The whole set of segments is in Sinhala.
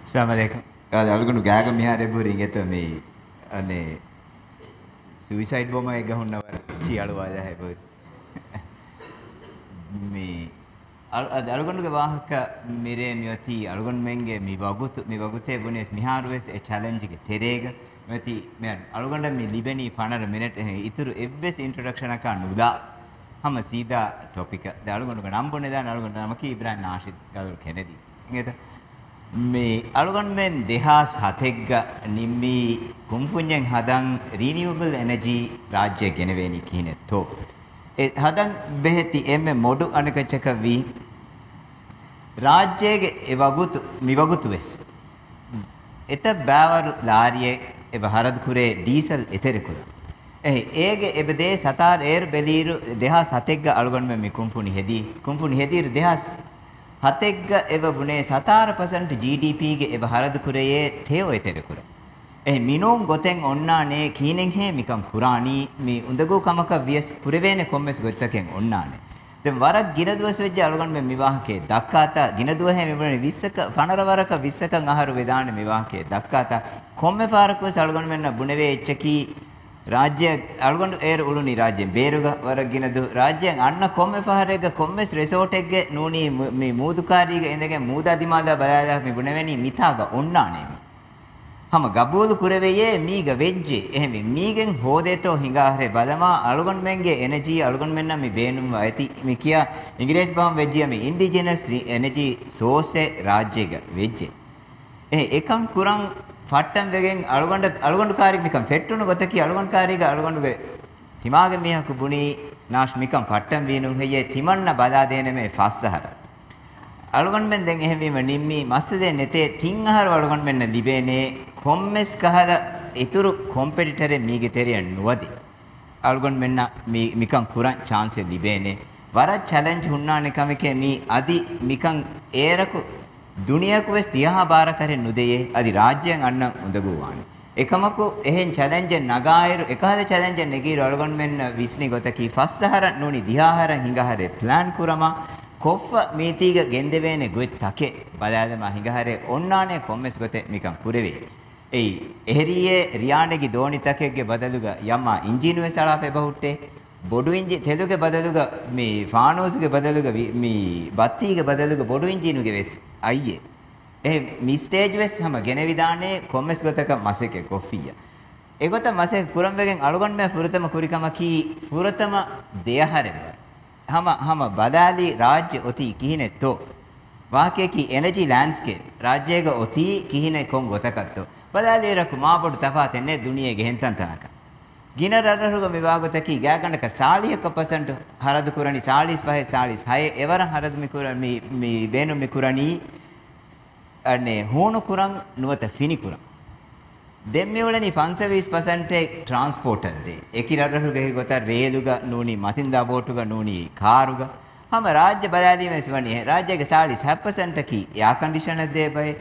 Assalamualaikum. Algon gaga mihare buri ngeto me ane suicide bomber එක ගහන්නවර චියාලු වාදා හැබොත් මේ අලගොන්ගේ වාහක මිරේ මියති අලගොන් මෙන්ගේ මිවගුතේ බුනේස් මිහාරුවස් ඒ චැලෙන්ජ් එක තෙරේග මෙති මේ අලගොන්ඩ මේ ලිබෙනි ෆනර මිනිට් ඉතුරු එබ්බස් ඉන්ට්‍රොඩක්ෂන් එක නුදා हम सीधा टॉपिक अड़गोंड नंबर अड़गोंड नमक इब्राहिम नाशिद गल केनेडी इंगे मे अड़गोंड में देहास हथेग निम्मी कुंफुंजंग हदंग रिन्यूएबल एनर्जी राज्य गेनेवेनी कीने तो ए हदंग बेहती एमे मोडु अनकचक वी राज्य के एवगुत मिवगुत वेस एत बावर लारिये ए भारत खुरे डीजल एतेरे खुरा ඒගේ එබදේ සතාර එර් බෙලීරු 2007ක අලගොන් මෙ කුම්ෆුනි හෙදීර 2007ක එව බුනේ 17% GDP ගේ එබ හරද කුරේ තේ ඔය තෙර කුර එ මිනෝන් ගොතෙන් ඔන්නානේ කීනෙන් හේ මිකම් කුරානි මේ උඳගෝ කමක වියස් කුරවේනේ කොම්මස් ගොත්තකෙන් ඔන්නානේ දැන් වරක් ගිනදුවස් වෙච්ච අලගොන් මෙ විවාහකේ දක්කාතා ගිනදුව හේ මෙබුනේ 20ක පනරවරක 20කන් අහරු වේදානේ විවාහකේ දක්කාතා කොම්මේ පාරක වස් අලගොන් මෙන්න බුනවේ එච්චකී राज्य अड़गोंड एयर उलुनी राज्य बेरुगा वरगिनदु राज्य अन्न कोम्मे फहरेग कोम्मेस रिसोर्ट एग्गे नूनी मी मूदुकारीगे इंदगे मूदा दिमादा बलादा मी बुनेवेनी मितागा उन्नाने हम गबूल कुरेवेये मीग वेज्जे एहेमि मीගෙන් හෝදේතෝ හිඟාහරේ බලමා අලුගොන් මෙන්ගේ එනර්ජි අලුගොන් මෙන්න මේ බේනුම් වයිති මේ කියා ඉංග්‍රීසි බහම වෙජ්ජිය මේ ඉන්ඩිජිනස් එනර්ජි සෝසේ රාජ්‍යයක වෙජ්ජේ එකම් කුරන් फट्टम वेगें अलगोंड कारिक मिकम फेट्टुनु गोतकी अलगोंड कारिक अलगोंडुगे तिमागे मिहकु बुनी नाश मिकम फट्टम वीनु हेये तिमन्न बदा देने में फासहर अलगोंड में दें एहमीम निम्मी मसदे नेते तिंगहर अलगोंड में लिबेने कोम्मेस कहदा इतुरु कॉम्पिटिटर मीगे तेरिय नुवदि अलगोंड में मिकम कुरन चांस लिबेने वर चैलेंज हुन्नाने कमिके मी अदि मिकम एरकु दुनियाकु वेस तिहा बार करे नुदेये अदि राज्यं अन्न उंदगुवानि एकमकु एहेन चैलेंज नगायरु एकहद चैलेंज नेगीरु अलगोन मेन्न विस्नि गोतकी फස්සහර නුනි දිහාහර හිඟහරේ ප්ලෑන් කුරම කොෆ්ෆ මීතිග ගෙන්දෙවේනේ ගොත් තකේ බලාදම හිඟහරේ ඔන්නානේ කොම්මස් ගොතේ මිකම් කුරෙවේ එයි එහෙරියේ රියානෙගි දෝනි තකේගේ බදලුග යම්මා ඉන්ජිනුවේ සලාපේ බහුට්ටේ බොඩු ඉන්ජි තෙලුගේ බදලුග මේ ෆානෝස්ගේ බදලුග මේ බත්තිගේ බදලුග බොඩු ඉන්ජිනුගේ වෙස් අයියේ ए मी स्टेज वेस हम गेने विदाने कोमेस गोतक मसेके कोफिया एगोत मसे कुरम वेगेन अलगोन में फुरतम कुरिकम की फुरतम देहरे हम बदाली राज्य ओती किहिने तो वाके की एनर्जी लैंडस्केप राज्य ग ओती किहिने कों गोतकत्तो बदाली रकु माबडु तफातेने दुनिये गे हेंतन तनक गिनरररुग मिवागोतकी गागंडक 40% हरद कुरणी 45 एवर हरद मिकुरणी मी बेनु मिकुरणी अने होण कुरंग नुवत फिनी कुरंग දෙම්මේ වලනි 5% ट्रांसपोर्ट दे एकिरररुगे गोता रेलुग नूनी मतिंदा बोटुग नूनी कारुग हम राज्य बदादी में सिवनी है राज्य के 40% की एयर कंडीशनर दे भाई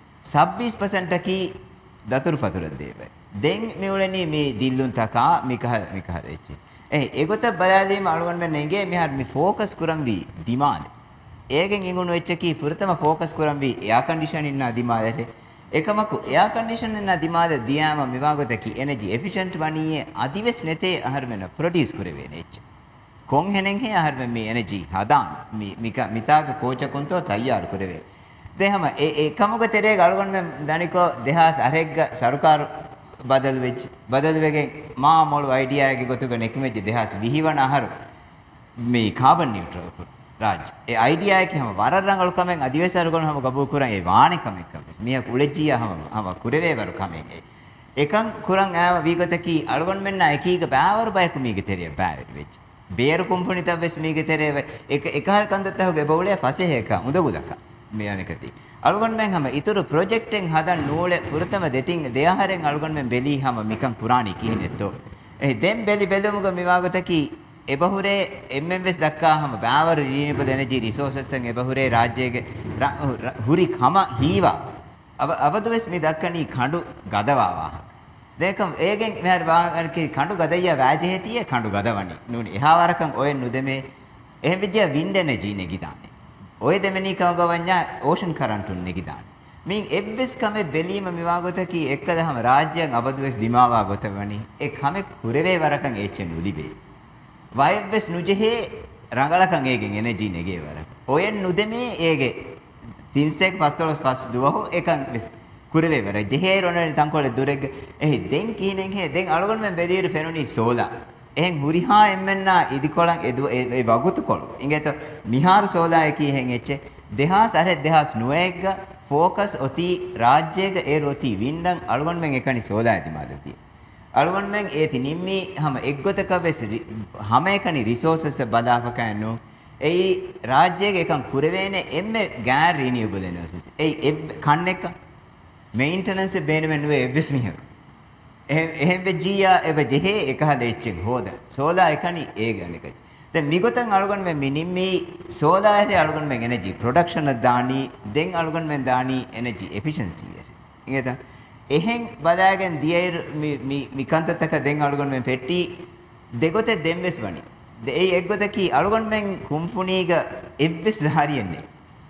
26% की दतुर फतुर दे भाई दें में वलनी मी दिल्लुन तका मिकह रेची एगोत बदादी में अलवन में नेगे मिहार मी फोकस कुरंग वी डिमांड ඒගෙන් ඉඟුණු වෙච්ච කී පුරතම ફોકસ කරන් වි එයා කන්ඩිෂන් ඉන්න අදිමාදේ එකමකු එයා කන්ඩිෂන් ඉන්න අදිමාද දියාම මිවාගත කී එනර්ජි එෆිෂන්ට් වණියේ අදිවෙස් නැතේ අහර්මන ප්‍රොඩියුස් කරවේ නෙච්ච කොන් හෙනෙන් හේ අහර්ම මේ එනර්ජි හදාන් මිතාක කෝච කොන්තෝ තයාර කරවේ දෙහම එකමක තෙරේ ගල්ගොන් මෙ දනිකෝ දෙහාස් අරෙග්ග සරුකාර බදල් වෙගෙන් මා මොල් අයිඩියා එක ගොතුක නෙකමෙජ් දෙහාස් විහිවන අහරු මේ කාබන් නියුට්‍රල් කර राज्य ए आइडिया है कि हम वाररंगल कमें अधिवेशर को हम गबू कुरं ए वाणे कमें कमें मिया कुलेजिया हम कुरेवे वर कमें एकं कुरं आव विगत की अलगोन मेन्न एकीग बावर बाय कुमीगे तेरिय बाय वेच बेर कुंफुनि तबेस मीगे तेरे एक कंदत होगे बौले फसे है का उदगुदक मियाने कति अलगोन में हम इतुरु प्रोजेक्टिंग हदन नूले फुरतम देतिंग देयाहरें अलगोन में बेली हम मिकं पुरानी किने तो ए देम बेली बेलुमुग मिवागत की एबहुरे एमएमएस दक्का हम बावर रिन्यूएबल एनर्जी रिसोर्सेस तंग एबहुरे राज्य के हुरी खमा हीवा अवदुवेस मी दक्कनी खंडु गदवावा देखम एगें मेहर वागन की खंडु गदय्या वाजे हेतिये खंडु गदवनी नूनी एहा वरकं ओय नुदेमे එහෙම විදිය වින්ඩ් එනර්ජි නෙගිදානේ ඔය දෙමෙනි කවගවඤ්ඤා ඕෂන් කරන්ට් උන් නෙගිදානේ මින් එබ්බස් කමේ බෙලීම මිවාගොත කි එක්කදහම රාජ්‍යයන් අබදුවස් දිමාවා ගොතවනි ඒ කමේ කුරවේ වරකන් එච්චෙන් උදිබේ වයබ්බස් නුජෙහි රංගලකන් ඒගෙන් එනර්ජි නෙගේ වර ඔයෙන් නුදෙමේ ඒගේ තින්සෙක් පස්වලස් පස් දුවහො එකන් වෙස් කුරවේ වර ජෙහි රොනනි තංකොල දුරෙග් එහි දෙන් කීනෙන් හේ දෙන් අලගොන් මෙන් බෙදීරු ෆෙනුනි සෝලා එහෙන් හුරිහා එම්මෙන්නා ඉදිකොලන් එදු ඒ වගුතු කොළ ඉංගෙත මිහාර සෝලා එකී හෙන් එච්චේ දෙහාස් අර දෙහාස් නුවේග්ග ಫೋಕಸ್ ಒತಿ ರಾಜ್ಯಗ ಏರೋತಿ ವಿಂಡಂಗ್ ಅಳಗೊಂಡ್ ಮೆಂಗ್ ಎಕನಿ ಸೋದಾಯತಿ ಮಾದತಿ ಅಳಗೊಂಡ್ ಮೆಂಗ್ ಏತಿ ನಿಮ್ಮಿ ಹಮ ಎಗ್ಗೊತಕ ವೆಸ್ ಹಮ ಎಕನಿ ರಿಸೋರ್ಸಸ್ ಬದಾಫಕನ್ನು ಏಯಿ ರಾಜ್ಯಗ ಎಕಂ ಕುರವೇನೆ ಎಮ್ಮೆ ಗ್ಯಾರ್ ರಿನ್ಯೂಬಲ್ ಎನರ್ಜಿಸ್ ಏಯಿ ಎಬ್ ಖಣ್ಣೆಕ ಮೇಂಟೆನೆನ್ಸ್ ಬೇನೆ ನುವೆ ಎಬ್ಬಿಸ್ ಮಿಹಕ එහෙම ජීයා එබ ජෙහෙ එකහ දෙච්චෙන් හොද සෝලා එකනි ඒ ගණකයි දැන් මිගොතන් අලුගන් මෙ මිනිම්මි සෝලා හරි අලුගන් මෙ එනර්ජි ප්‍රොඩක්ෂන් දානි දෙන් අලුගන් මෙ දානි එනර්ජි එෆිෂන්සි ඉංගෙත එහෙන් බදාගෙන දියර් මි කන්තතක දෙන් අලුගන් මෙ පෙට්ටි දෙගොතේ දෙම්වෙස් වනි ඒ එක්ගොතකි අලුගන් මෙන් කුම්ෆුනීග එබ්බස් ධාරියන්නේ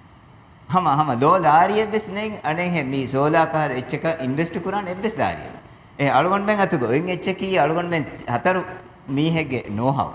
හම දෝලාරිය එබ්බස් නෙන් අනේ හේ මි සෝලා කහ එච්චක ඉන්වෙස්ට් කුරාන එබ්බස් ධාරිය ඒ අලුගන් මෙන් අතුග එන් එච්චකි අලුගන් මෙන් හතරු මීහෙගේ නෝහව්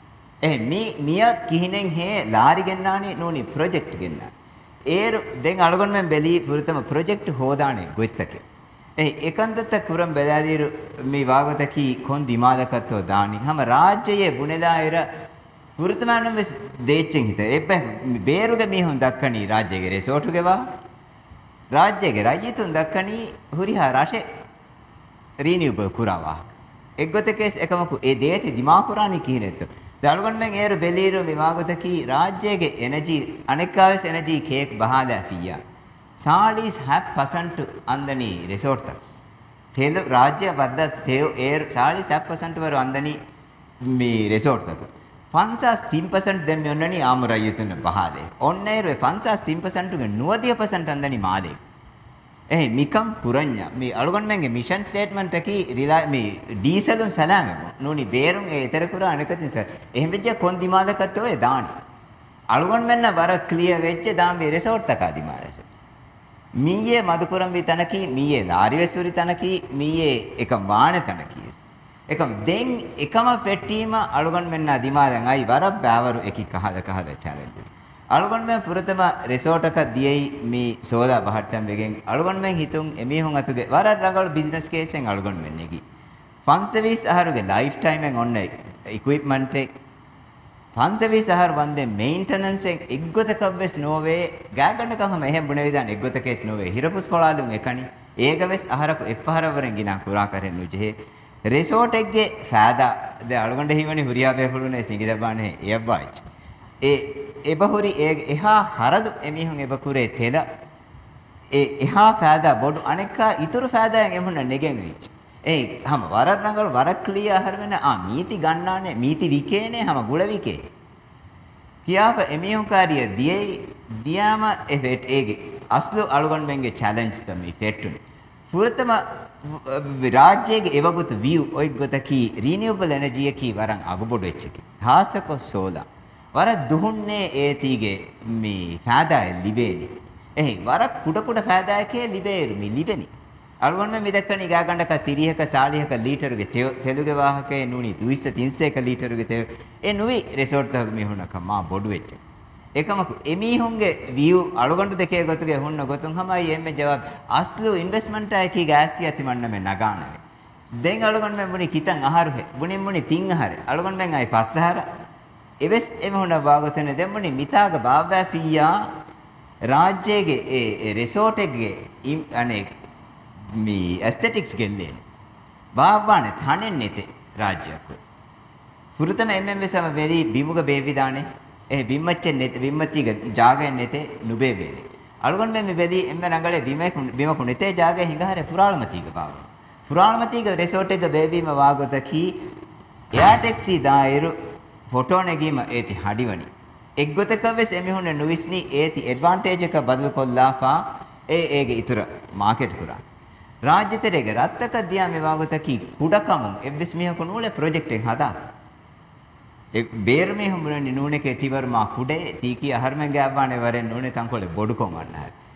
මිය කිහිනෙන් හේ ලාරි ගෙන්නානේ නෝනි ප්‍රොජෙක්ට් ගෙන්නා ඒර දැන් අලගොන් මෙන් බෙලී පුරතම ප්‍රොජෙක්ට් හොදානේ ගොත්තකේ ඒකන්දත කුරම් බෙදාදීරු මේ වාගතකි කොන් දිමාදකත්ව දානි හැම රාජ්‍යයේ බුනේදායර පුරතමනම් වෙස් දෙච්චෙන් හිත එබ්බ බේරුගේ මිහුන් දක්කනි රාජ්‍යයේ රෙසෝටුගේ වා රාජ්‍යයේ රාජ්‍යතුන් දක්කනි හුරිහා රාෂේ රිනියුබල් කුරාවා එක්ගොතකේස් එකමකු ඒ දේති දිමා කුරානි කිහිනෙත් දලගොන් මෙන් ඒරු බෙලීරු විවාගතකි රාජ්‍යයේ එනර්ජි අනෙක්කාවස් එනර්ජි කේක් බහාලා ෆියා සාලිස් 7% ಅಂದನಿ ರಿಸೋರ್ಟ್ ತಕ್ ತೇಲು ರಾಜ್ಯ ಬದ್ದಸ್ ತೇವ್ ಏರ್ ಸಾಲಿಸ್ 7% ವರ ಅಂದನಿ ಮಿ ರಿಸೋರ್ಟ್ ತಕ್ ಫನ್ಸಾಸ್ 3% ದೆಮ್ ಯೊನ್ನನಿ ಆಮರಯ್ಯತನ ಬಹಾದೆ ಒನ್ನೇರು ಫನ್ಸಾಸ್ 3% ಗೆ 90% ಅಂದನಿ ಮಾದೆ ಎಹೆ ಮಿಕಂ ಕುರಣ್ಯ ಮಿ ಅಳುಗನ್ ಮೆಂಗೆ ಮಿಷನ್ ಸ್ಟೇಟ್ಮೆಂಟ್ ಅಕಿ ರಿಲಾ ಮಿ ಡೀಸೆಲ್ ಉನ್ ಸಲಾಮೆ ನೂನಿ ಬೇರುಂ ಎತರ ಕುರ ಅನಕತಿ ಸರ್ ಎಹೆ ಬೆಜ್ಜ ಕೊನ್ ದಿಮಾದ ಕತ್ತೋಯೆ ದಾಣಿ ಅಳುಗನ್ ಮೆನ್ನ ವರ ಕ್ಲಿಯರ್ ವೆಚ್ಚೆ ದಾಂಬೆ ರಿಸೋರ್ಟ್ ತಕ ದಿಮಾದ මීයේ මදුකුරම් වී තනකි මීයේ ලාරිවසුරි තනකි මීයේ එකම වාණ තනකි එකම දෙන් එකම පෙට්ටීම අලුගන් මෙන්න දිමාදන් අයි වර බෑවරු එකි කහද චැලෙන්ජස් අලුගන් මෙන් පුරතම රිසෝට් එක දියයි මේ සෝලා බහට්ටම් වෙගෙන් අලුගන් මෙන් හිතුන් එමිහුන් අතුගේ වර රංගල බිස්නස් කේසෙන් අලුගන් මෙන් එකි ෆන් සර්විස් අහරුගේ ලයිෆ් ටයිම් එන් ඔන්න ඉක්විප්මන්ට් එක ෆන් සර්විස් අහර වන්දේ මේන්ටනන්ස් එක එක්ගොතකවස් නොවේ ගෑගන්නකම එහෙම බුනේ විදාන එක්ගොතකේස් නොවේ හිරපුස් කොලාලුම් එකනි ඒගවස් අහරක එෆහර වරෙන් ගිනා කුරා කරෙන්නු ජෙහි රිසෝට් එකගේ ෆෑදා ද අලුගන්ඩ හිවනි හුරියා බේපුළුනේ සිංගිදබානේ එයබ්බාච් ඒ එබහුරි එහා හරදු එමිහුන් එබකුරේ තෙල එහා ෆෑදා බොඩු අනෙක්කා ඉතුරු ෆෑදායන් එමුන්න නෙගෙන් වෙච්ච ඒ හැම වරක් නංගල වරක් ක්ලියර් හර වෙන මීති ගන්නානේ මීති විකේනේ හැම ගුල විකේ කියාප එමියුන් කාර්ය දියාම එෆෙට් ඒගේ අස්ලු අලුගන් මෙන්ගේ චැලෙන්ජ් තමයි ෆෙට්ටුනේ පුරතම රාජ්‍යයේ එවගොත view ඔය ගොතකි රිනියුබල් එනර්ජි එකී වරන් අගබොඩ එච්චකි හාසක සෝලා වර දුහුන්නේ ඒතිගේ මේ ෆෑදා ලිබේනි එහි වරක් කුඩ ෆෑදාකේ ලිබේරු මි ලිබෙනි අලුගන් මෙ මිදක්කනි ගාගණ්ඩක 30ක 40ක ලීටරුගේ තෙලුගේ වාහකේ නුනි 230ක ලීටරුගේ තෙල් ඒ නුවි රිසෝට් තක මිහුණක මා බොඩු වෙච්ච එකමක එමිහුන්ගේ view අලුගන්ඩු දෙකේ ගොතුගේ හොන්න ගොතුන් හමයි එම්මේ ජවාබ් අස්ලු ඉන්වෙස්ට්මන්ට් එකී ගෑස්සිය තිමන්න මෙ නගානවේ දෙන් අලුගන් මෙ මුනි කිතන් අහරු හේ මුනි තින් අහර අලුගන් මෙන් අයි පස්සහර එවස් එමහුණ වාගතන දෙම්මුනි මිතාග බාබෑ පියා රාජ්‍යයේ ඒ රිසෝට් එකේ අනේ මේ ඇස්තෙටික්ස් ගෙල්ලේ බාබානේ තනෙන් නැතේ රාජ්‍යයක් පුරුතම එම්එම්එසම වෙලි බිමුග බේවිදානේ ඒ බිම්මච්චෙන් නැතේ බිම්මතිග ජාගෙන් නැතේ නුබේ වේලි අලුගන් මෙ වෙලි එම්ම රංගලේ බිමකු නැතේ ජාගේ හිඟහරේ ෆුරාල්මතිග පාව ෆුරාල්මතිග රිසෝට් එක බේවීම වාගොතකි එයා ටැක්සි දායරු ෆොටෝ නෙගීම ඒති හඩිවනි එක්ගොතකවෙස් එමිහුන නුවිස්නි ඒති ඇඩ්වාන්ටේජ් එක බදල් කොල්ලාෆා ඒගේ ඉතුරු මාකට් කුරා ರಾಜ್ಯತೆರೆಗೆ ರತ್ತಕ ದಿಯಾಮೆ ವಾಗತಕಿ ಕುಡಕಮು ಎವ್ವಿಸ್ ಮಿಹಕು ನೂಲೆ ಪ್ರಾಜೆಕ್ಟ್ ಎ ಹದಾ ಎ ಬೇರ್ ಮೆ ಹುಮುನಿ ನೂನೆಕೆ ತಿವರ್ ಮಾ ಕುಡೆ ತೀಕಿ ಅಹರ್ಮೆಂಗೆ ಅಬ್ಬಾನೆ ವರೆ ನೂನೆ ತಂಕೊಳೆ ಬೊಡುಕೊಂ ಅನ್ನ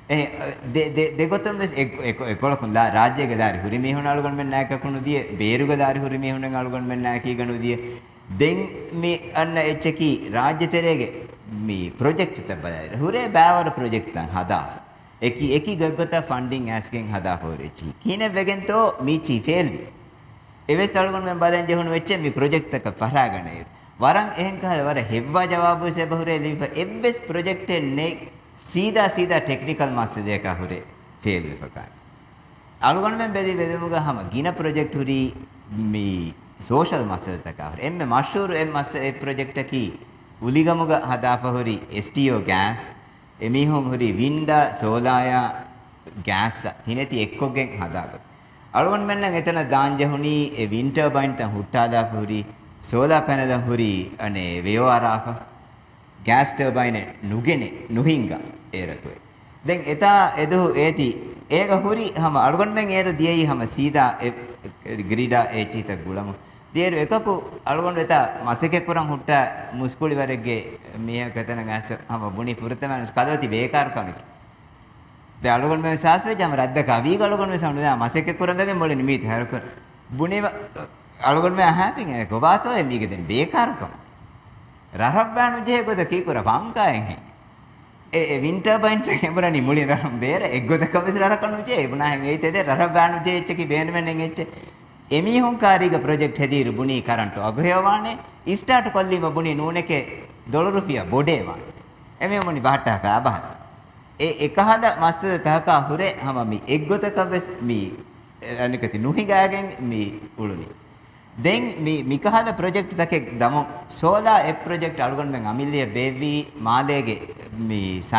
දෙගොතම එකොලකුන් රාජ්‍යගේ දාරි හුරි මිහුණ අලුගොන් මෙන්න නැකකුණු දිය බේරුගේ දාරි හුරි මිහුණෙන් අලුගොන් මෙන්න නැකී ගනු දිය දෙන් මේ අන්න එච්චකි රාජ්‍ය තෙරේගේ මේ ප්‍රොජෙක්ට් එක බලයි හුරේ බෑවර ප්‍රොජෙක්ට් තන් හදා එකි ගගත ෆන්ඩින් ඇස්ගෙන් හදා හොරෙචි කින වෙගෙන්තෝ මීචි ෆේල්වි එවෙස් අලුගොන් මෙන් බදන් ජෙහුණු වෙච්ච මේ ප්‍රොජෙක්ට් එක පරාගනේ වරන් එහෙන් කහල වර හෙව්වා ජවාබු සබහුරේ ලිව එබ්බස් ප්‍රොජෙක්ට් නේ सीधा टेक्निकल मास्टर देखा हुरे फेल विफकार अलगोन में बेदमुगा हम गिना प्रोजेक्ट हुरी मी सोशल मास्टर तका हुरे एम में मशहूर एम मास्टर प्रोजेक्ट की उलिगमुगा हदाफ हुरी एसटीओ गैस एमी होम हुरी विंडा सोलाया गैस हिनेती एक्कोगे हदाफ अलगोन में न इतना दान जहुनी ए विंड टर्बाइन ता हुट्टादा हुरी सोला पैनल हुरी अने वेयो आराफ गैस टर्बाइन नुगेने नुहिंगा एरकुए देन एता एदो एति एग हुरी हम अलगोन में एरो दियई हम सीधा ग्रीडा एची तक गुलम देर एककु अलगोन वेता मसेके कुरं हुट्टा मुस्कुली वरेगे मिया कतन गैस हम बुनी पुरतमन कदवती बेकार कमिक दे अलगोन में सासवे जम रद्द कवी अलगोन में सनुदा मसेके कुरं वेगे मोले निमित हरक बुनी अलगोन में हैपिंग है को बात है मीगे दिन बेकार कम ररब्बानु जे गोद की कुर पंकायं है ए विंटर बाइन से केमरानी मुली ररम बेर एक गोद कबस ररकनु जे बुना है एते दे ररब्बानु जे एच्चकी बेन मेन एच्चे एमी हुं कारिग प्रोजेक्ट हेदीरु बुनी करंट अगयवाने स्टार्ट कोल्लीम बुनी नूनेके $1 बोडेवा एमे मुनी बाटा का आबा ए एकहद मस्त तहका हुरे हम मी एक गोद कबस मी अनिकति नुहि गाගෙන් मी उळुनी देन मी मिकहद प्रोजेक्ट तके दमो सोला ए प्रोजेक्ट अलगोन में अमिलिया बेबी मालेगे मी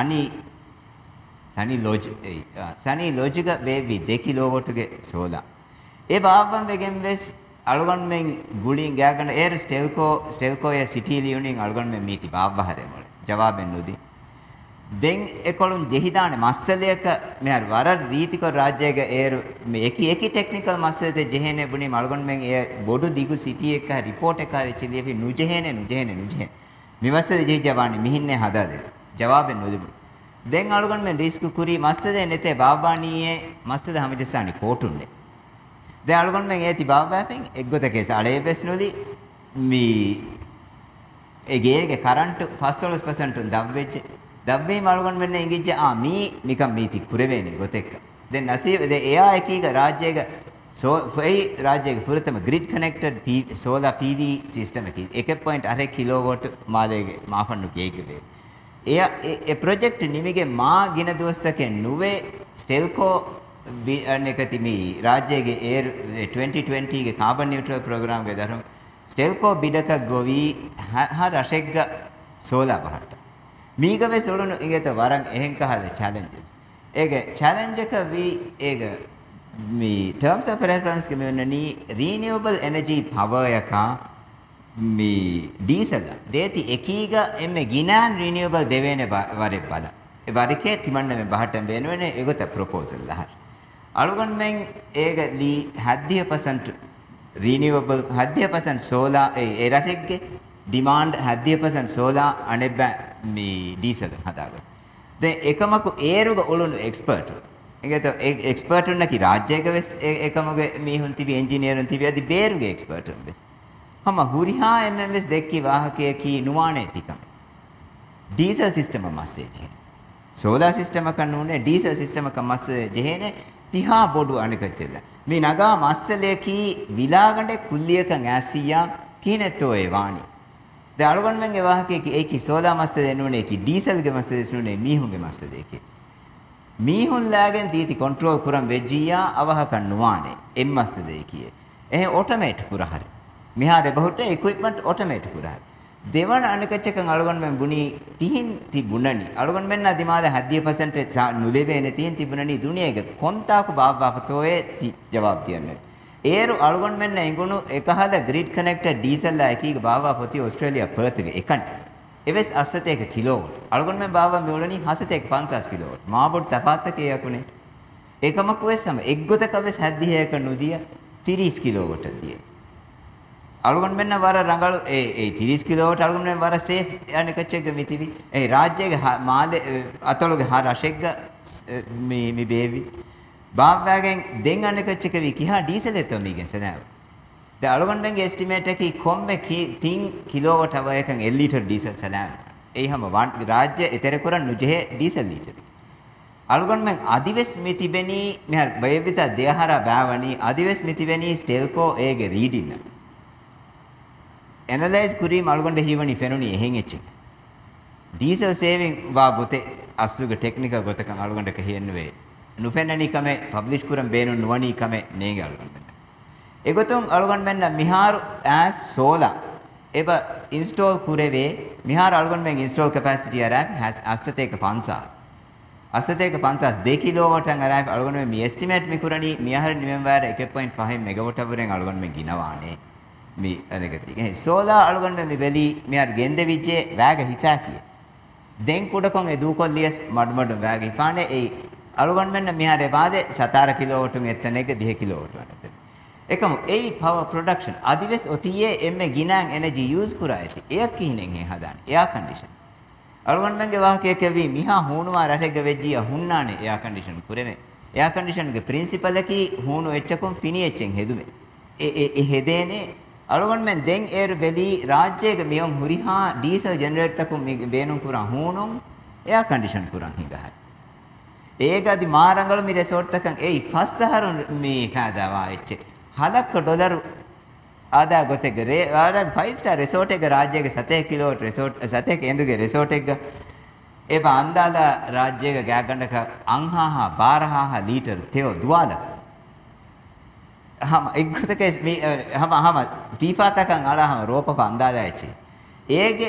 सनी लॉजिक बेबी 2 किलोवाटगे सोला ए बाबम बेगेम बेस अलगोन में गुडी गयागन एर स्टेल्को या सिटी लियोनिंग अलगोन में मीति बाब बहरे मोले जवाब नुदी देन एकोलुन जेहिदाने मස්සලයක මෙහර වර රීතික රාජ්‍යයක ඒර මේ එකි ටෙක්නිකල් මස්සලෙත ජෙහෙනේ බුනි මල්ගොන් මෙන් ඒ බොඩු දිගු සිටි එක රිපෝට් එක චිලියපි නුජෙහෙනේ මිවස්සද ජෙහි ජවානි මිහින්නේ හදාදේ ජවාබෙන් නොදිමු දෙන් අලගොන් මෙන් රිස්ක් කුරි මස්සද නෙතේ බාබානියේ මස්සද හැමදෙසානි කෝටුන්නේ දැන් අලගොන් මෙන් ඒති බාබාපෙන් එක්ගොතකේ සාලේ බෙස් නොලි මී එගේගේ කරන්ට් 5% උන් දව්වෙච්ච दब्बे मालूगन में इंगिज मी मिकम मीति कुरेवेने गोतेक देन नसीब दे एया एकीग राज्यग सो फई राज्यग फुरतम grid connected solar PV system की 1.8 किलोवाट मादेगे माफन्नु केकवे एया ए प्रोजेक्ट निमिगे मा गिन दोस्तके नुवे स्टेल्को अनेकति मी राज्यगे एयर 2020 गे कार्बन न्यूट्रल प्रोग्राम गे दरम स्टेल्को बिडक गोवी हा रशेग सोलर बहट मीगवे सोलनु इंगेत वरं එහෙන් කහල challenges एगे challenge එක वी एगे मी terms of reference के मेननी renewable energy power එක मी diesel देती एकीगा एमे गिनान renewable देवेने वरे पद ए वरिके तिमन्न मे बहटन वेनवेने एगोत proposal लहर अलगन मेन एगे ली 70% renewable 70% solar ए रटेगे डिमांड 70% सोला अनेब मी डीजल हदाग दे एकमकु एरुग उलुनु एक्सपर्ट इंगेतो एक्सपर्ट उन्नकी राज्यगे वेस एकमगे मी हुंतिबि इंजीनियर हुंतिबि अदि बेरुगे एक्सपर्ट वेस हम हुरिहा एनएमएस देखकी वाहके की नुवाने तिकम डीजल सिस्टम मस्सेज सोला सिस्टम कन्नुने डीजल सिस्टम क मस्से जेहेने तिहा बोडु अनकचेल्ला मी नगा मस्सले की विलागंडे कुल्लियक ngasiya किनेतो ए वाणी ද අලගොන් මෙන්ගේ වාහකේ ඒකි සෝලා මස්ස දෙනුනේ ඒකි ඩීසල් ගේ මස්ස දෙනුනේ මීහුන්ගේ මස්ස දෙකේ මීහුන් ලාගෙන් තීති කන්ට්‍රෝල් කුරම් වෙජ්ජියා අවහ කන්නුවානේ එම් මස්ස දෙකේ එහේ ඔටෝමේට් කුරහරි මිහාරේ බහුට ඉක්විප්මන්ට් ඔටෝමේට් කුරහරි දෙවන අනකච්චකන් අලගොන් මෙන් බුනි තිහින් තිබුණනි අලගොන් මෙන්න දිමාද 70% නුලෙවේනේ තිහින් තිබුණනි දුනියේගේ කොන්තාකු බාබ්බාපතෝයේ ජවාබ් තියන්නේ ඒරු අලගොන් මෙන්න ඉඟුණු එකහද ග්‍රිඩ් කනෙක්ටඩ් ඩීසල් එකීග බාවා පොති ඕස්ට්‍රේලියා පර්ත් එක එකන් එවස් 81 කිලෝවොට් අලගොන් මෙන් බාවා මෙවලනි 71 50 කිලෝවොට් මාබොඩ් තපාත්තක යකුනේ ඒකමක් වෙස්සම එක්ගොතක වෙස් 71 නුදිය 30 කිලෝවොට් දිය අලගොන් මෙන්න වර රංගලු ඒ 30 කිලෝවොට් අලගොන් මෙන් වර සේෆ් යන්නේ කච්චෙග මිතිවි ඒ රාජ්‍යයේ මාලේ අතලොගේ හා රෂෙග්ග mi bevi baavvagen den anekachike vi kiha diesel eto migen senav the algon benge estimate ki komme ki 3 kilowatt hour ekan l liter diesel senav ei hama rajya etere koran nuje diesel liter algon men adives mitibeni mehar bayevita dehara baavani adives mitibeni stelco ege reading analyze kurim algonde hiwani fenuni ehen eche diesel saving wa gote asuga technical gotakan algonde ka hiyenwe nufennani kame publish kuram beenu nuwani kame nege algonde egoton algon menna miharu as solar eba install kureve mihar algon men install capacity arab has asateka 500 asateka 500 2 kilowatt an arab algon men mi estimate mi kurani mihar nimemwar 1.5 megawatt hour en algon men ginawane mi anegati solar algon men mi beli mihar gende vijje waga hisafiye den kudakon edu kolliyes madmadu waga hifane ei algon men mihar ebade 17 kilowatt un ettenege 10 kilowatt wanate ekam ei power production adives otiye emme ginan energy use kurayati eyak kihinen he hadani air condition algon menge wahake kevi miha hunuwa rahege vejjiya hunnane air condition kureme air condition ge principle ki hunu echchakon fini echen hedume e hedene algon men den eru beli rajyege miyon huriha diesel generator takum beenun kuran hunun air condition kuran hingaha egadi marangalu mi resort takan ei fassaharun mi hadawa eche halakka $, ada gotegere ara 5 star resort එක රාජ්‍යයක 7 කිලෝවට resort 7 කේන්දුගේ resort එක eba andala රාජ්‍යයක ගෑගණ්ඩක අංහාහා 12000 ලීටර් තෙව දුවාල hama එක්ගොතක මේ hama FIFA තකන් අලා hama රෝපප අන්දාලා ඇචි ඒගේ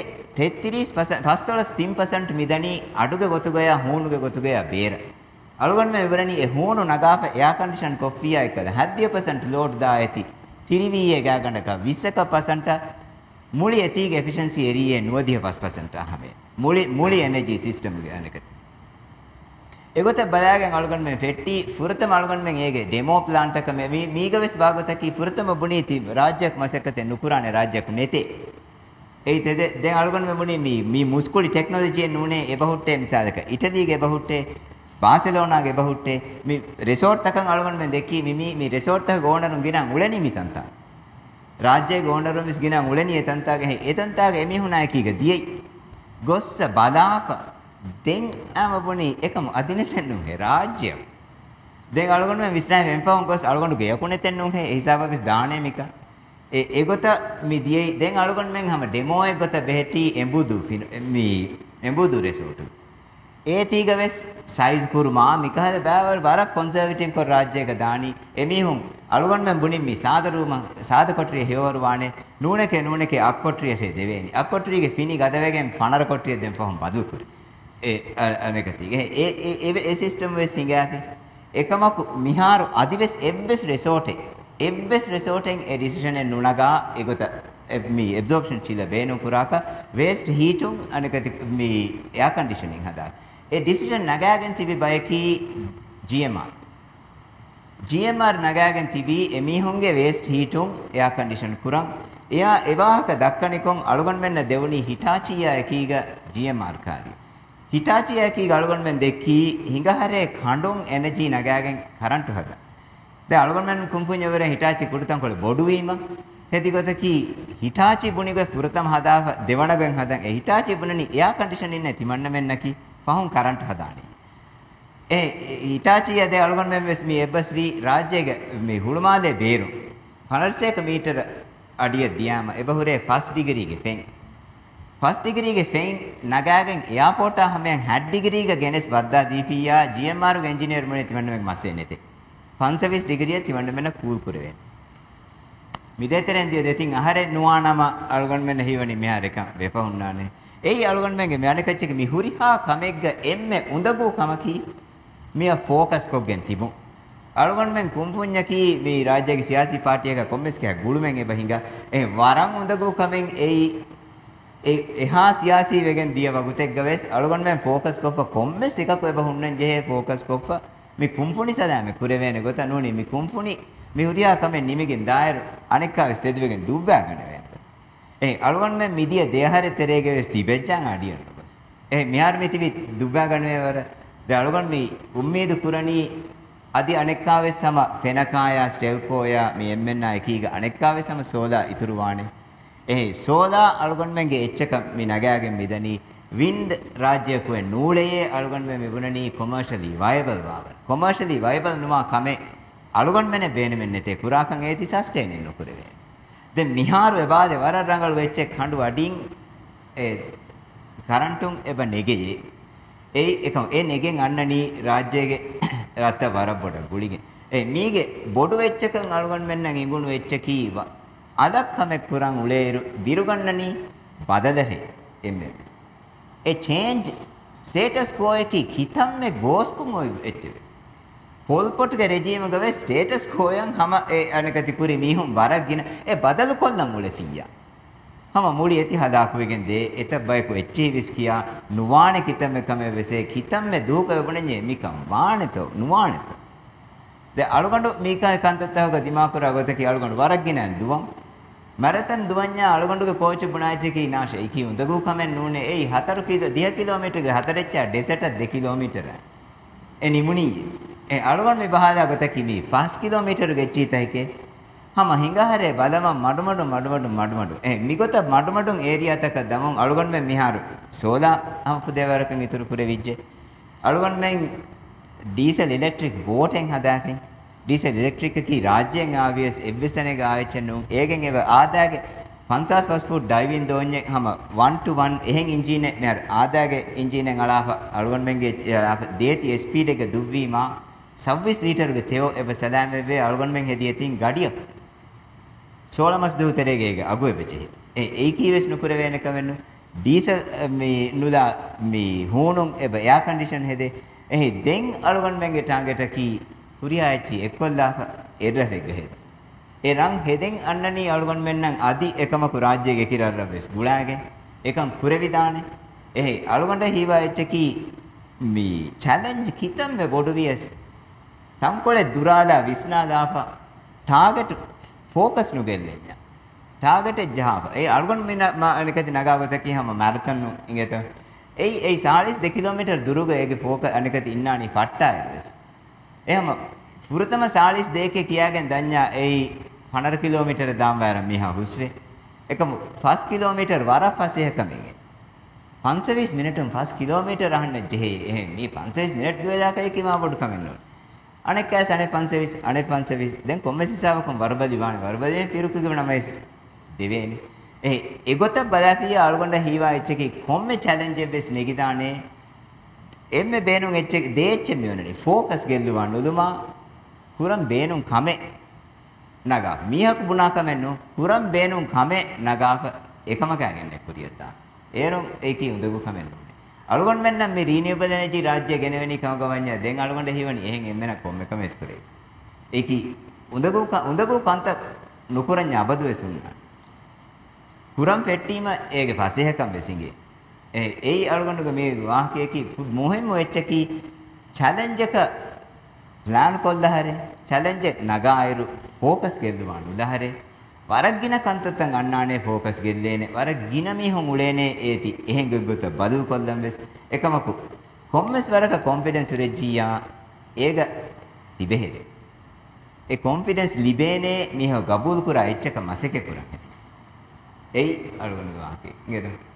33% මිදනි අඩුගේ ගොතුගය හූනුගේ ගොතුගය බේර algon me vivarani e hoonu nagafa air condition coffee ekada 70% load da eti tiriviye ga gandaka 20% muli etige efficiency area nuwadiya 5% ahame muli energy system ge aneka egota balagen algon me fetti furatam algon men ege demo plant එක me මීගවස් භාගතකි furatam buniti rajyak masakate nukurane rajyak nete ei tede den algon me buni mi muskuli technology nune ebahutte misalaka italy ge ebahutte Barcelona ge bahutte mi resort takan algon men dekki mi resort tak ownerun ginan uleni mitanta rajye ownerun mis ginan uleni etanta ge etanta ge emi hunay ki ge diyei gossa balafa den amabuni ekam adinetenu he rajye den algon men visna empawon gos algon ge yakunetenu he hisaba bis daane mika egota mi diyei den algon men hama demo egota beheti embudu mi embudu resort ඒතිගවස් සයිස් කුරුමා මිකහද බෑවර බරක් කොන්සර්වටිව් කර රාජ්‍යයක දානි එමිහුන් අලුගන් මෙන් බුනින් මි සාදරුම සාද කොට්‍රිය හේවර වානේ නූනකේ අක්කොට්‍රිය හේ දෙවේනි අක්කොට්‍රියගේ ෆිනි ගදවැගෙන් ෆනර කොට්‍රිය දෙන් පහම් බදු කුරි ඒ අනකති ඒ සිස්ටම් වෙස් සිංගාපි එකමකු මිහාරු අදිවස් එබ්බස් රිසෝටෙන් ඒ ඩිසිෂන් එක නුනගා ඒගොත mi absorption chila benu kuraka waste heatung anakati mi air conditioning hada e decision nagagen tibi bayaki GMR nagagen tibi emihunge waste heatung air condition kurang eya ewahaka dakkanikon alugon menna devuni Hitachi ya ekiga GMR kari Hitachi ya ekiga alugon men dekki hingahare khandon energy nagagen current hada da alugon men kumpunya vere Hitachi kudutan kole bodu wima hedigotaki Hitachi bunige furatam hadawa devanagen hadan e Hitachi bunani air condition inne timanna mennaki pahun current hadani e Hitachi ade algon men mi ebsv rajyege mi hulumale beru 100 meter adiya diyama ebahure first degree ge fen nagagen airport hamen 60 degree ge genes wadda dipiya GMR ge engineer mone timanna men masse nete 520 degree timanna men cool kurave මිදෙතරෙන් දිය දෙතින් අහරේ නුවානම අලුගන් මෙන්න හිවනි මෙහාරක වෙපහුන්නානේ එයි අලුගන් මෙන්ගේ මෙණකච්චක මිහුරිහා කමෙග්ග එම්මෙ උඳගු කමකි මිය ફોકස් කොග්ගෙන් තිබු අලුගන් මෙන් කුම්ෆුඤ්ඤකි මේ රාජ්‍යයේ සියාසි පාර්ටියක කොම්මස් කහ ගුළුමෙන් එබහිඟ ඒ වරන් උඳගු කමෙන් එයි එහා සියාසි වෙගෙන් දිය වගුතෙක් ගවස් අලුගන් මෙන් ફોකස් කොෆ කොම්මස් එකක එබහුන්නන් ජෙහෙ ફોකස් කොෆ මේ කුම්ෆුනි සදාමේ කුරේවේන ගොත නෝනි මේ කුම්ෆුනි මිහුරියා කමෙන් නිමිගෙන් දායර අනෙක්කා ස්තෙදුවෙගෙන් දුබ්බාගන වෙන ඒ අලුවන් මෙ මිදිය දෙහරේ තෙරේගේ ස්තිබෙච්චන් අඩියන බස් ඒ මිහාර මෙතිවි දුබ්බාගන වේවර ද අලුගොන් මේ උම්මේද කුරණී අදි අනෙක්කාවේ සම ෆෙනකායා ස්ටෙල්කෝයා මේ එම්ෙන්නා එකීග අනෙක්කාවේ සම සෝලා ඉතුරු වානේ එහි සෝලා අලුගොන් මෙන්ගේ එච්චක මේ නගයාගෙන් මිදනී වින්ඩ් රාජ්‍යකුවේ නූලයේ අලුගොන් මේ මිබුණනී කොමර්ෂලි වයබල් වාව කොමර්ෂලි වයබල් නුමා කමේ අලුගොන් මෙනේ බේනෙ මෙන්නතේ කුරාකන් ඒති සස්ටේන් නොකරවේ දැන් මිහාරු එබාදේ වර රංගල් වෙච්ච කඬු අඩින් ඒ කරන්ටුන් එබ නෙගේ ඒ එකම ඒ නෙගෙන් අන්නනී රාජ්‍යයේ රත්ත වරබොඩ ගුලිගේ ඒ මීගේ බොඩු වෙච්චකන් අලුගොන් මෙන්නන් ඉඟුණු වෙච්ච කීවා අදක් කමෙක් කුරන් උලේරු බිරුගන්නනී බදදරේ එම්එස් ඒ චේන්ජ් ස්ටේටස් කෝ එකි කිතම්මේ ගෝස්කුන් ඔය එච්චේ පොල්පොට්ගේ රෙජීම ගවේ ස්ටේටස් කෝයන් හැම ඒ අනකති කුරි මීහුම් වරක්ගෙන ඒ බදලු කොල්ලන් උල ෆියා හැම මුලි ඇති හදාකුවෙන් දේ එත බයකු එච්චි විස් කියා නුවානේ කිතම්මේ කමේ වෙසේ කිතම්මේ දූක වෙබුණේ මිකම් වානතෝ නුවානතෝ දැන් අලුගඬු මීකා කන්තත්තවක දිමාකුර අගත කි අලුගඬු වරක්ගෙන දුවන් මරතන් දුවඤ්ඤා අලුගඬුගේ කෝච් බුණාච්චි කි නාෂ ඒකි උදගු කමෙන් නූනේ ඒ 4 කිලෝමීටර් 4 දෙසට 2 කිලෝමීටර ඒ නිමුණී ඒ අලුගොන් මේ බහදා ගත කිමි 5 කිලෝමීටර් ගෙච්චි තයිකේ හම හිඟහරේ බලම මඩමඩු ඒ මිගොත මඩමඩු ඒරියා තක දමන් අලුගොන් මේ මිහාරු සෝලා හම් පුදේවරකන් ඉතුරු කුරේ විජ්ජේ අලුගොන් මේ ඩීසල් ඉලෙක්ට්‍රික් බෝටෙන් හදාපින් ඩීසල් ඉලෙක්ට්‍රික් කි රාජ්‍යයෙන් ආවියස් එව්විසනේ ගායචනු ඒගෙන් එව ආදාගේ 50 වස්ෆුට් ඩයිවින් දෝන්නේ හැම 1 to 1 එහෙන් එන්ජින් එක මෙහර ආදාගේ එන්ජින් එක අලාප අලුගොන් මෙන්ගේ දේති ස්පීඩ් එක දුවීමා 26 ලීටර් ගේ තෙෝ එබ සලාම වේ අලුගොන් මෙන් හෙදියතින් ගඩිය 16 මස් දූතරේගේ අගුවේ බෙචේ ඒ කීවස් නුකර වෙන කවෙන්නු ඩීසල් මේ නුලා මේ හෝනුම් එබ එයා කන්ඩිෂන් හෙදේ එහි දෙන් අලුගොන් මෙන්ගේ ටාගට් කි කුරියාච්චි එක්කොල්ලාප එරරෙග හෙද ඒ රං හෙදෙන් අන්නනී අලුගොන් මෙන්නම් අදි එකමකු රාජ්‍යයේ කිරරබස් ගුලාගේ එකම් කුරවිදානේ එහි අලුගොන්ට හීවා එච්චකි මේ චැලෙන්ජ් කිතම් මේ බොඩු වියස් තම්කොලේ දුරාලා විස්නාදාපා ටාගට් ෆෝකස් නුගෙල්ලෙන්න ටාගට් ජහප ඒ අලුගොන් මෙන්න අනකති නගාවත කියහම මැරතන් ඉංගෙත ඒ 42 කිලෝමීටර් දුරග ඒගේ ෆෝකස් අනකති ඉන්නානි ෆට්ටායස් එහෙම පුරතම 42 කියාගෙන් දඤ්ඤා ඒ 15 කිලෝමීටර දාම් වෑර මිහා හුස්වේ එකම 5 කිලෝමීටර් වරපස්සේ කමෙන් 520 මිනිටුම් 5 කිලෝමීටර අහන්න ජෙහි එහෙම මේ 520 මිනිට් දුවදාක ඒකීමා පොඩු කමෙන් නෝ අනෙක් කෑස් අනේ 520 දැන් කොම්මෙසිසාවකම් වරබදි වානේ වරබදි පිරුකුගේ නමයිස් දෙවේනේ එගොත බලාපිය අලුගොන්ඩ හීවා එච්චකි කොම්මෙ චැලෙන්ජ් එබ්බස් නෙගිදානේ එම්මෙ බේනුන් එච්ච දේච්ච මියුනේ ෆෝකස් ගෙල්ලුවා නුදුමා කුරම් බේනුන් කමෙ නගා මීහක් බුණා කමෙන්නු කුරම් බේනුන් කමෙ නගාක එකම කෑගෙන්නේ කුරියත්තා ඒරුම් ඒකී උදගු කමෙන්නු අලුගොන් මෙන්නම් මේ රීනියබල් එනර්ජි රාජ්‍ය ගෙනවෙනි කම ගවඤ්ඤා දැන් අලුගොන්ඩ හීවනි එහෙන් එම්මෙන කොම්මෙකම එස්කරේ ඒකී උදගු කන්ත නුකුරඤ්ඤා අබදු එසුන්නා කුරම් පෙට්ටීම ඒගේ පසෙහකම් වෙසින්ගේ ඒ අලුගොන්ඩගේ මේ වාහකයේකි මොහෙම වෙච්චකි චැලෙන්ජ් එක ප්ලාන් කොල්ලහරේ චැලෙන්ජ් එක නගායරු ෆෝකස් ගෙල්ලුවා නුලහරේ වරග්ගින කන්තත්තන් අන්නානේ ෆෝකස් ගෙල්ලේනේ වරග්ගින මිහුන් උලේනේ ඒති එහෙන් ගොත බදු කොල්ලම් වෙස් එකමකු කොම්මස් වරක කොන්ෆිඩන්ස් රෙජ්ජියා ඒක තිබෙහෙරේ ඒ කොන්ෆිඩන්ස් ලිබේනේ මිහ ගබුල් කුරා එච්චක මසෙක කුරා එයි අලුගොන්ඩගේ වාහකේ නේද